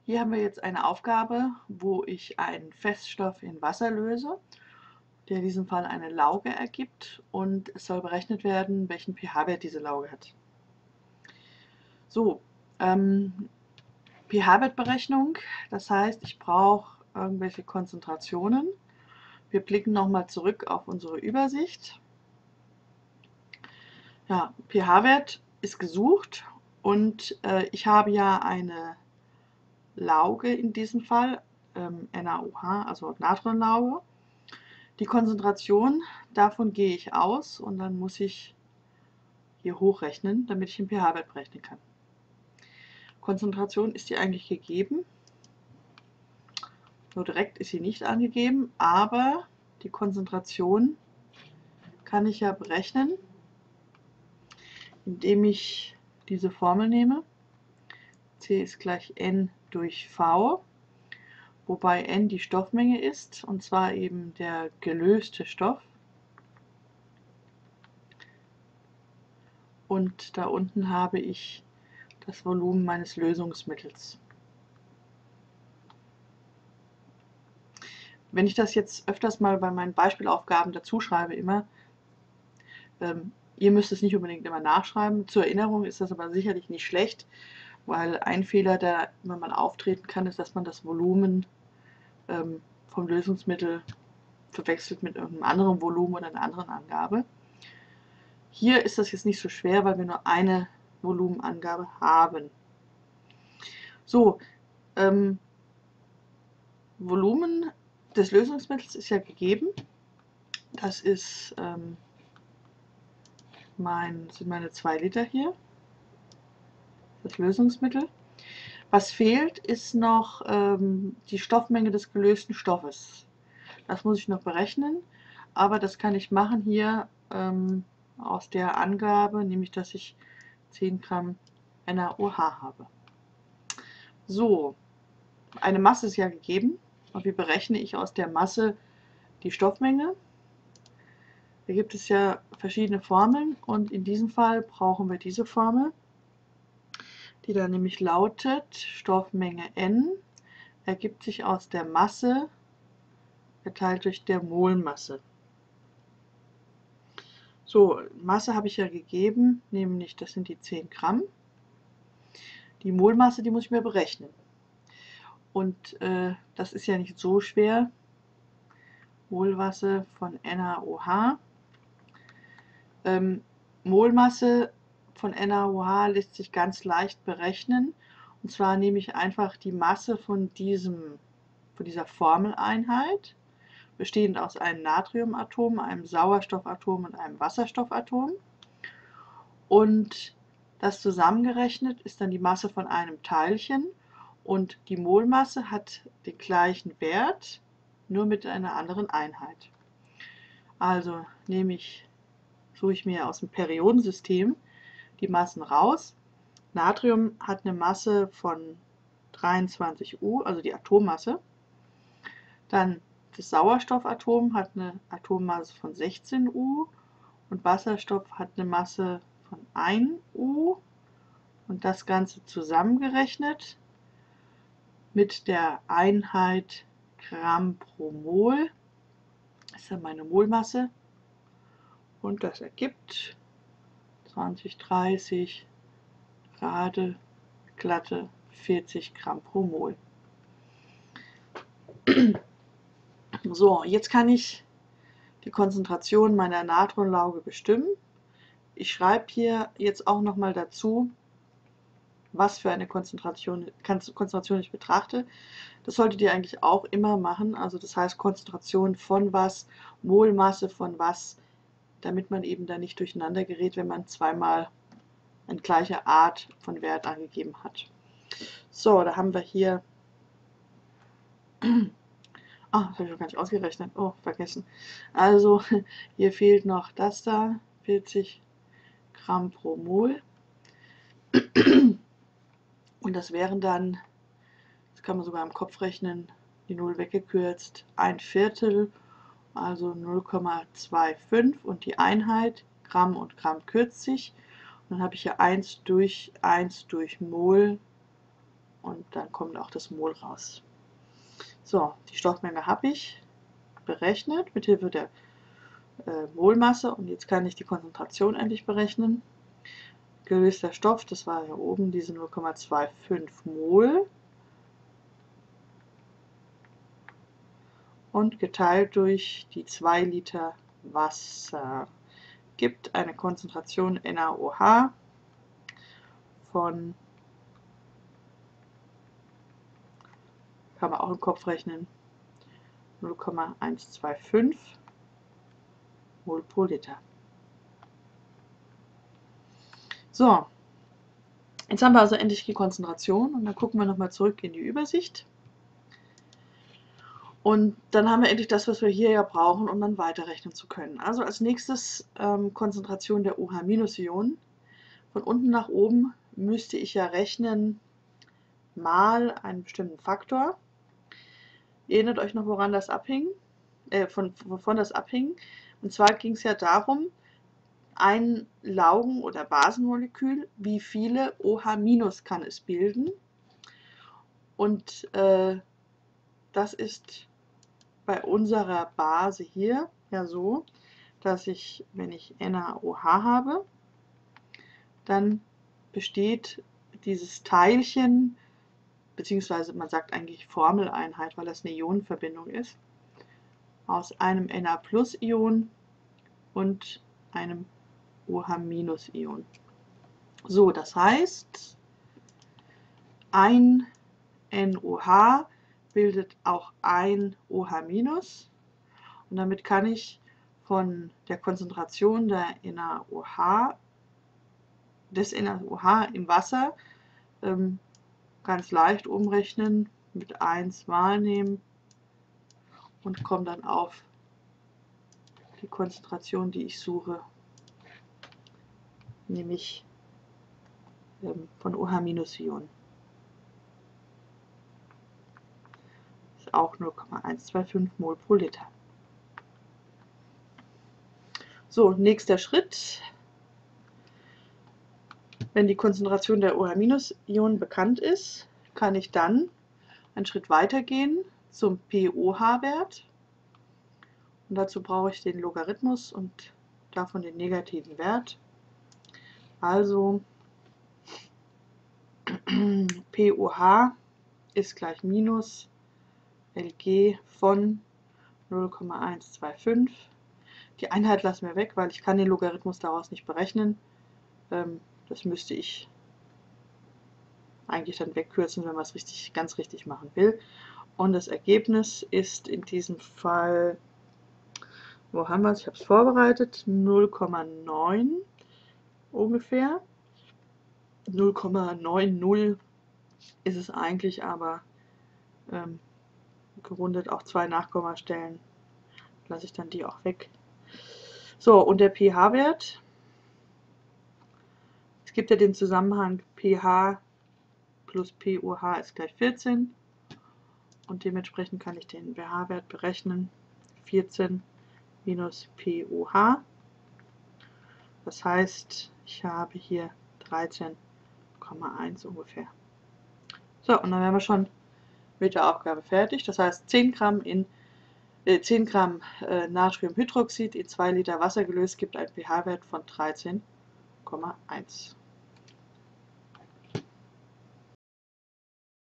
Hier haben wir jetzt eine Aufgabe, wo ich einen Feststoff in Wasser löse, der in diesem Fall eine Lauge ergibt, und es soll berechnet werden, welchen pH-Wert diese Lauge hat. So, pH-Wertberechnung, das heißt, ich brauche irgendwelche Konzentrationen. Wir blicken nochmal zurück auf unsere Übersicht. Ja, pH-Wert ist gesucht und ich habe ja eine Lauge in diesem Fall, NaOH, also Natronlauge. Die Konzentration, davon gehe ich aus und dann muss ich hier hochrechnen, damit ich den pH-Wert berechnen kann. Konzentration ist hier eigentlich gegeben. Nur direkt ist sie nicht angegeben, aber die Konzentration kann ich ja berechnen, indem ich diese Formel nehme. C ist gleich N durch V, wobei N die Stoffmenge ist, und zwar eben der gelöste Stoff. Und da unten habe ich das Volumen meines Lösungsmittels. Wenn ich das jetzt öfters mal bei meinen Beispielaufgaben dazu schreibe, immer, ihr müsst es nicht unbedingt immer nachschreiben. Zur Erinnerung ist das aber sicherlich nicht schlecht, weil ein Fehler, der immer mal auftreten kann, ist, dass man das Volumen vom Lösungsmittel verwechselt mit irgendeinem anderen Volumen oder einer anderen Angabe. Hier ist das jetzt nicht so schwer, weil wir nur eine Volumenangabe haben. So, Volumen des Lösungsmittels ist ja gegeben. Das ist, sind meine 2 Liter hier, das Lösungsmittel. Was fehlt, ist noch die Stoffmenge des gelösten Stoffes. Das muss ich noch berechnen, aber das kann ich machen hier aus der Angabe, nämlich dass ich 10 Gramm NaOH habe. So, eine Masse ist ja gegeben und wie berechne ich aus der Masse die Stoffmenge? Da gibt es ja verschiedene Formeln und in diesem Fall brauchen wir diese Formel, die dann nämlich lautet, Stoffmenge N ergibt sich aus der Masse geteilt durch der Molmasse. So, Masse habe ich ja gegeben, nämlich das sind die 10 Gramm. Die Molmasse, die muss ich mir berechnen. Und das ist ja nicht so schwer. Molmasse von NaOH. Molmasse von NaOH lässt sich ganz leicht berechnen. Und zwar nehme ich einfach die Masse von dieser Formeleinheit, bestehend aus einem Natriumatom, einem Sauerstoffatom und einem Wasserstoffatom. Und das zusammengerechnet ist dann die Masse von einem Teilchen und die Molmasse hat den gleichen Wert, nur mit einer anderen Einheit. Also suche ich mir aus dem Periodensystem die Massen raus. Natrium hat eine Masse von 23 U, also die Atommasse. Dann das Sauerstoffatom hat eine Atommasse von 16 U und Wasserstoff hat eine Masse von 1 U. Und das Ganze zusammengerechnet mit der Einheit Gramm pro Mol. Das ist ja meine Molmasse. Und das ergibt 20, 30, gerade, glatte 40 Gramm pro Mol. So, jetzt kann ich die Konzentration meiner Natronlauge bestimmen. Ich schreibe hier jetzt auch nochmal dazu, was für eine Konzentration ich betrachte. Das solltet ihr eigentlich auch immer machen. Also das heißt Konzentration von was, Molmasse von was, damit man eben da nicht durcheinander gerät, wenn man zweimal eine gleiche Art von Wert angegeben hat. So, da haben wir hier, das habe ich noch gar nicht ausgerechnet, oh, vergessen. Also hier fehlt noch das da, 40 Gramm pro Mol. Und das wären dann, das kann man sogar im Kopf rechnen, die 0 weggekürzt, 1/4, also 0,25 und die Einheit, Gramm und Gramm kürzt sich. Und dann habe ich hier 1 durch Mol und dann kommt auch das Mol raus. So, die Stoffmenge habe ich berechnet mit Hilfe der Molmasse und jetzt kann ich die Konzentration endlich berechnen. Gelöster Stoff, das war hier oben diese 0,25 Mol und geteilt durch die 2 Liter Wasser gibt eine Konzentration NaOH von, kann man auch im Kopf rechnen, 0,125 Mol pro Liter. So, jetzt haben wir also endlich die Konzentration und dann gucken wir nochmal zurück in die Übersicht. Und dann haben wir endlich das, was wir hier ja brauchen, um dann weiterrechnen zu können. Also als nächstes Konzentration der OH-Ionen. Von unten nach oben müsste ich ja rechnen mal einen bestimmten Faktor. Ihr erinnert euch noch, woran das abhing? Wovon das abhing? Und zwar ging es ja darum, ein Laugen- oder Basenmolekül, wie viele OH- kann es bilden. Und das ist bei unserer Base hier ja so, dass ich, wenn ich NaOH habe, dann besteht dieses Teilchen, beziehungsweise man sagt eigentlich Formeleinheit, weil das eine Ionenverbindung ist, aus einem Na+-Ion und einem OH-Ion. So, das heißt, ein NOH bildet auch ein OH- und damit kann ich von der Konzentration des NaOH im Wasser ganz leicht umrechnen, mit 1 mal nehmen und komme dann auf die Konzentration, die ich suche, nämlich von OH-Ionen. Ist auch 0,125 Mol pro Liter. So, nächster Schritt. Wenn die Konzentration der OH-Ionen bekannt ist, kann ich dann einen Schritt weiter gehen zum pOH-Wert. Und dazu brauche ich den Logarithmus und davon den negativen Wert. Also pOH ist gleich minus Lg von 0,125. Die Einheit lassen wir weg, weil ich kann den Logarithmus daraus nicht berechnen. Das müsste ich eigentlich dann wegkürzen, wenn man es ganz richtig machen will. Und das Ergebnis ist in diesem Fall, wo haben wir es? Ich habe es vorbereitet, 0,9 ungefähr. 0,90 ist es eigentlich, aber gerundet auf 2 Nachkommastellen lasse ich dann die auch weg. So, und der pH-Wert. Es gibt ja den Zusammenhang pH plus pOH ist gleich 14 und dementsprechend kann ich den pH-Wert berechnen. 14 minus pOH. Das heißt, ich habe hier 13,1 ungefähr. So, und dann wären wir schon mit der Aufgabe fertig. Das heißt, 10 Gramm Natriumhydroxid in 2 Liter Wasser gelöst gibt einen pH-Wert von 13,1.